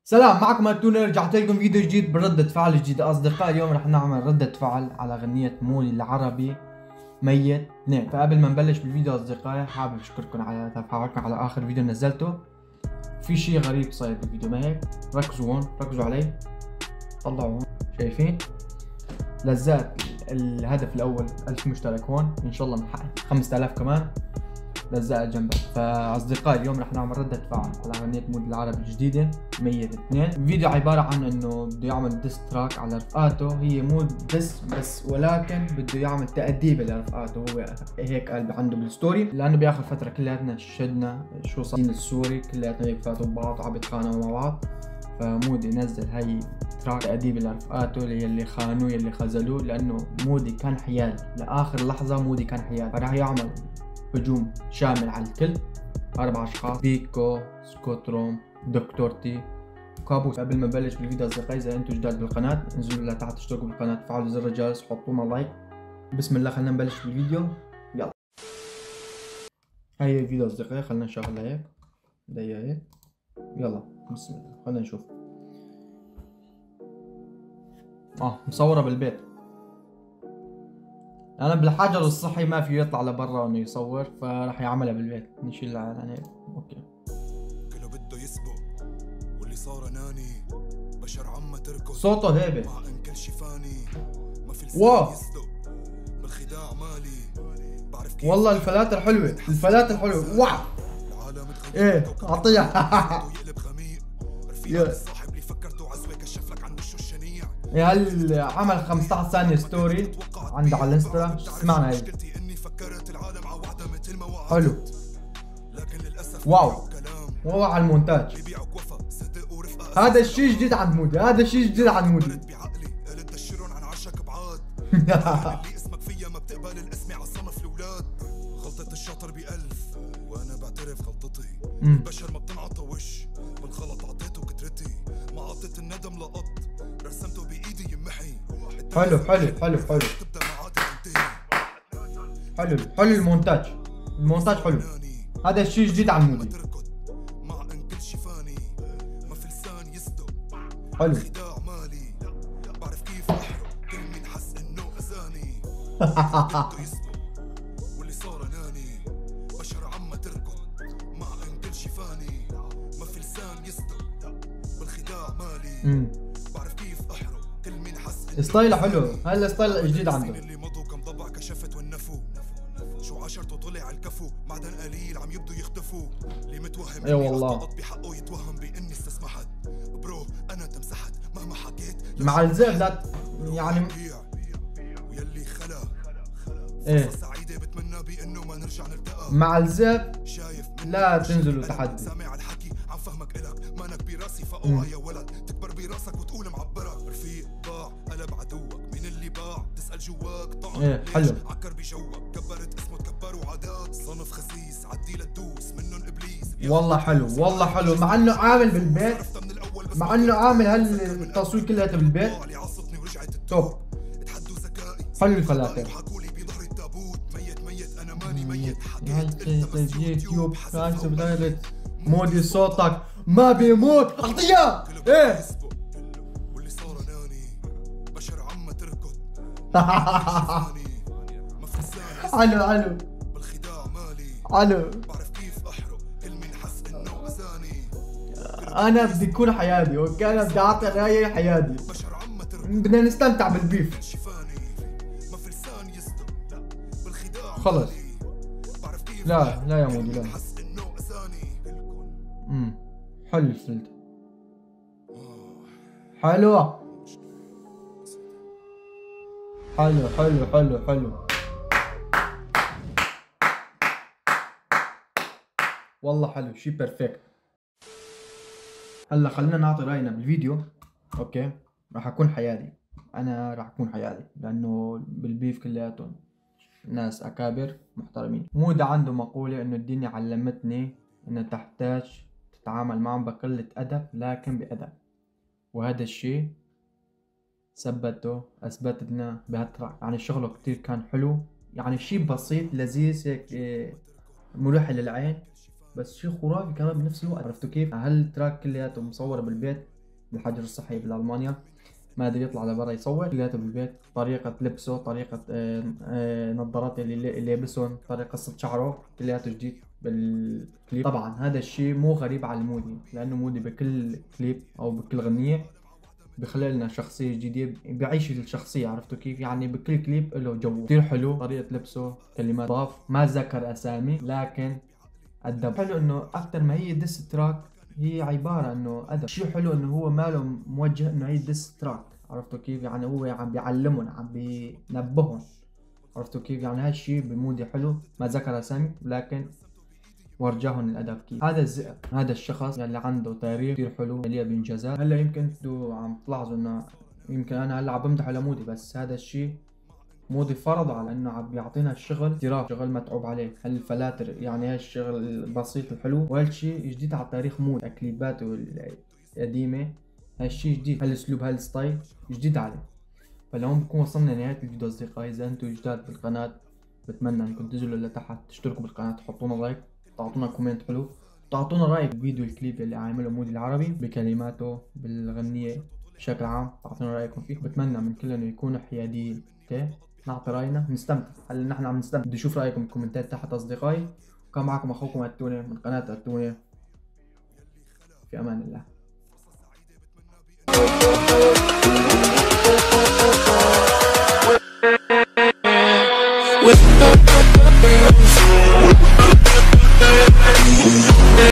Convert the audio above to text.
سلام، معكم هاتوني. رجعت لكم فيديو جديد بردة فعل جديدة أصدقائي. اليوم رح نعمل ردة فعل على غنية مولي العربي ميت 2. فقبل ما نبلش بالفيديو أصدقائي حابب أشكركم على تفاعلكم على آخر فيديو نزلته. في شيء غريب صاير بالفيديو، ما هيك؟ ركزوا هون، ركزوا علي، طلعوا هون، شايفين؟ لزقت الهدف الأول 1000 مشترك هون، إن شاء الله نحقق 5000 كمان لزقت جنبها. فاصدقائي اليوم رح نعمل ردة فعل على غنية مولي العربي الجديدة ميت 2. الفيديو عبارة عن انه بده يعمل ديس تراك على رفقاته، هي مو ديس بس ولكن بده يعمل تأديبة لرفقاته. هو هيك قال عنده بالستوري، لانه باخر فترة كلياتنا شدنا شو صار السوري، كلياتنا هيك فاتوا ببعض وعم يتخانقوا مع بعض. فمودي نزل هاي تراك تأديبة لرفقاته اللي خانوه اللي خذلوه، لانه مودي كان حيادي لاخر لحظة. مودي كان حيادي، فراح يعمل هجوم شامل على الكل. 4 اشخاص: بيكو، سكوتروم، دكتور تي، كابوس. قبل ما نبلش بالفيديو اصدقائي، اذا انتم جداد بالقناه انزلوا لتحت اشتركوا بالقناه، فعلوا زر الجرس، حطوا لنا لايك. بسم الله، خلينا نبلش بالفيديو. يلا، هاي الفيديو اصدقائي، خلينا نشغلها هيك، دقيقه هيك. يلا بسم الله، خلينا نشوف. مصوره بالبيت. انا بالحجر الصحي ما في يطلع لبرا انه يصور، فراح يعملها بالبيت. نشيل عن هيك. اوكي. كله بده يسبق واللي صار اناني، بشر عم تركض صوته هيبه مع انكل شفاني، ما في واو. لسان يصدق بالخداع مالي، بعرف كيف والله الفلاتر حلوه، الفلاتر حلوه. واو. العالم ايه اعطيها. يقلب خميق رفيق الصاحب اللي فكرته عزوه كشف لك عن وشه الشنيع. يا هل عمل 15 ثانية ستوري عنده على الانستا. سمعنا هي. حلو. واو، واو على المونتاج. هذا الشيء جديد عند مودي، هذا الشيء جديد عند مودي. اسمك فيا ما بتقبل الاسم على صنف الاولاد. غلطة الشاطر ب1000 وانا بعترف غلطتي. البشر ما بتنعطى وش بالغلط، عطيته كترتي ما عطيت الندم لقط، رسمته بايدي يمحي. حلو حلو حلو حلو حلو حلو المونتاج، المونتاج حلو. هذا الشيء جديد عن مودي. مع انكل شفاني ما في لسان يصدق حلو. خداع مالي، بعرف كيف احرق كل مين حس انه اذاني. واللي صار اناني، بشر عم تركض مع انكل شفاني، ما في لسان يصدق بالخداع مالي، بعرف كيف احرق كل مين حس. ستايله حلو، هلا ستايل جديد عنده. اللي مضوا كم ضبع كشفت والنفو، شو عشرته طلع على الكفو، معدن قليل عم يبدو يختفوا. اللي متوهم اي والله بحقه يتوهم باني استسمحت. برو انا تمسحت مهما حكيت مع الزئب. لا يعني ويلي خلا ايه سعيده بتمنى بانه ما نرجع نلتقى. مع الزئب شايف لا تنزلوا تحدي. سامع الحكي عم فهمك الك مانك براسي فاوعى يا ولد، تكبر براسك وتقول معبرك. رفيق ضاع قلب عدوك، مين اللي باع تسال جواك طعم. ايه حلو. عكر بجوك كبرت اسمه تكبروا عادات، صنف خسيس عدي لتدوس منن ابليس. والله حلو، والله حلو. مع انه عامل بالبيت، مع انه عامل هالتصوير كلها بالبيت. توب. حلو الفلاتر. يوتيوب مودي صوتك ما بيموت. اعطيها ايه. واللي صار اناني، بشر عم تركض. حلو حلو بالخداع مالي، حلو. بعرف كيف احرق كل مين حس انه اذاني. انا بدي اكون حيادي، اوكي؟ انا بدي اعطي رايي حيادي. بدنا نستمتع بالبيف. خلص. لا لا يا مودي لا. حلو الفلتر، حلو حلو حلو حلو حلو. والله حلو، شي بيرفكت. هلا خلينا نعطي راينا بالفيديو. اوكي، راح اكون حيادي. انا راح اكون حيادي لانه بالبيف كلياتهم ناس اكابر محترمين. مودي عنده مقولة انه الدنيا علمتني انه تحتاج تتعامل معهم بقلة ادب لكن بادب، وهذا الشيء اثبت لنا بهالتراك. يعني شغله كتير كان حلو، يعني شيء بسيط لذيذ هيك، مريح للعين، بس شيء خرافي كمان بنفس الوقت. عرفتوا كيف؟ هالتراك كلياته مصوره بالبيت بالحجر الصحي بالمانيا، ما قادر يطلع لبرا يصور، كلياته بالبيت. طريقة لبسه، طريقة نظارات اللي لابسهم، طريقة قصة شعره، كلياته جديد بالكليب. طبعا هذا الشيء مو غريب على مودي، لانه مودي بكل كليب او بكل غنية بخلق لنا شخصية جديدة، بيعيش الشخصية، عرفتوا كيف؟ يعني بكل كليب له جو كثير حلو. طريقة لبسه، كلمات ضاف، ما ذكر اسامي لكن أدب. حلو انه اكثر ما هي ديس تراك، هي عبارة انه ادب. شيء حلو انه هو ماله موجه انه هي ديس تراك، عرفتوا كيف؟ يعني هو عم بيعلمهم، عم بينبههم، عرفتوا كيف؟ يعني هالشيء بمودي حلو، ما ذكر اسامي لكن ورجاهم الادب كيف. هذا الذئب، هذا الشخص يلي عنده تاريخ كثير حلو مليء بانجازات. هلا يمكن انتوا عم تلاحظوا انه يمكن انا هلا عم بمدح على مودي، بس هذا الشيء مودي فرض على انه عم بيعطينا الشغل احتراف، شغل متعوب عليه، هالفلاتر يعني هالشغل البسيط الحلو. وهالشيء جديد على تاريخ مودي، كليباته القديمه هالشيء جديد، هالاسلوب هالستايل جديد عليه. فلهون بكون وصلنا لنهايه الفيديو اصدقائي. اذا انتم جداد بالقناه بتمنى انكم تنزلوا لتحت تشتركوا بالقناه، تحطونا لايك، تعطونا كومنت حلو، تعطونا رايك بفيديو الكليب اللي عامله مودي العربي بكلماته بالغنية بشكل عام، تعطونا رايكم فيه. بتمنى من كلنا يكونوا حياديين، اوكي؟ نعطي راينا، نستمتع. هلا نحن عم نستمتع. بدي اشوف رايكم بالكومنتات تحت اصدقائي. وكان معكم اخوكم التوني من قناة التوني، في امان الله.